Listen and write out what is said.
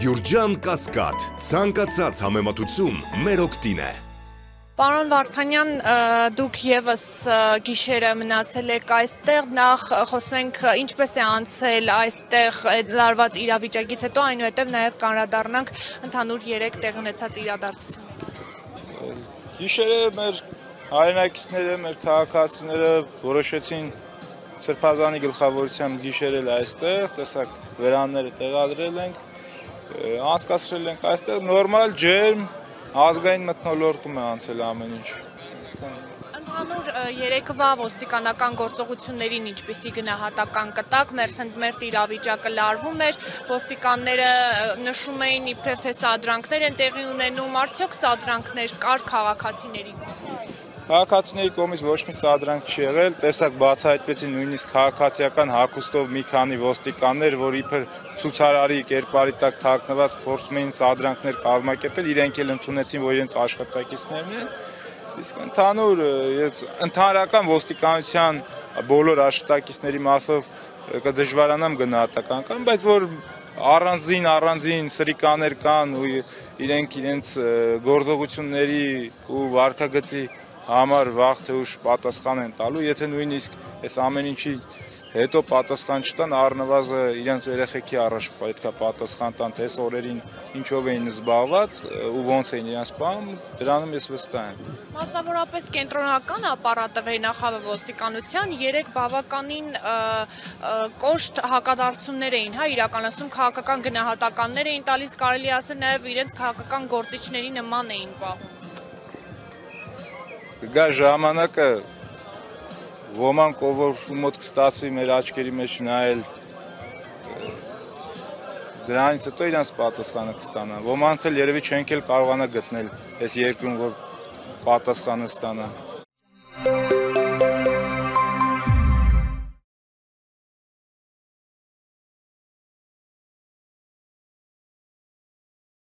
Գյուրջան Կասկադ, ցանկացած համեմատություն մեր օգտին է։ Պարոն Վարդանյան, դուք եւս գիշերը մնացել եք այստեղ, նախ խոսենք ինչպես է անցել այստեղ լարված իրավիճակից հետո, այնուհետև նաեւ կանրադառնանք ընդհանուր 3 տեղի ունեցած իրադարձություններին։ Գիշերը մեր հայրենակիցները, մեր քաղաքացիները որոշեցին Սրբազանի գլխավորությամբ գիշերել այստեղ, տեսակ վերանները տեղադրել ենք, անցկացրել ենք այստեղ նորմալ ջերմ ազգային մթնոլորտում է անցել ամեն ինչ։ Ընդհանուր երեկվա ոստիկանական գործողություններին ինչպիսի գնահատական կտակ, մերթ իրավիճակը լարվում էր, ոստիկանները նշում էին իբրև թե սադրանքներ են տեղի ունենում, արդյոք սադրանքներ կար քաղաքացիների։ Քաղաքացիների կողմից ոչ մի սադրանք չի եղել, տեսակ բացահայտվեցին նույնիսկ քաղաքացիական հագուստով մի քանի ոստիկաններ, որ իբր ցուցարարի կերպարի տակ թաքնված փորձում էին սադրանքներ կազմակերպել, իրենք էլ ընդունեցին, որ իրենց աշխատակիցներն են, իսկ ընդհանրական ոստիկանության բոլոր աշխատակիցների մասով կդժվարանամ գնահատական կան, բայց որ առանձին սրիկաներ կան ու իրենք իրենց գործողությունների ու վարքագծի համար վաղ թե ուշ պատասխան են տալու, եթե նույնիսկ այս ամեն ինչի հետո պատասխան չտան, առնվազն իրենց երեխեքի առաջ պետք է պատասխան տան, թե այս օրերին ինչով էին զբաղված ու ոնց էին իրենց պահում, դրանում ես վստահ եմ։ Մասնավորապես կենտրոնական ապարատը վերնախավը ոստիկանության 3 բավականին կոշտ հակադարձություններ էին, իրականացնում քաղաքական գնահատականներ էին տալիս, կարելի ասել նաև իրենց քաղաքական գործիչների նման էին պահում։ Գա ժամանակը ոմանք ով որ մոտ կստացվի մեր աչքերի մեջ նայել դրանից հետո իրանց պատասխանը կստանան, ոմանց էլ երևի չենք էլ կարողանա գտնել այս երկրում որ պատասխանը ստանան։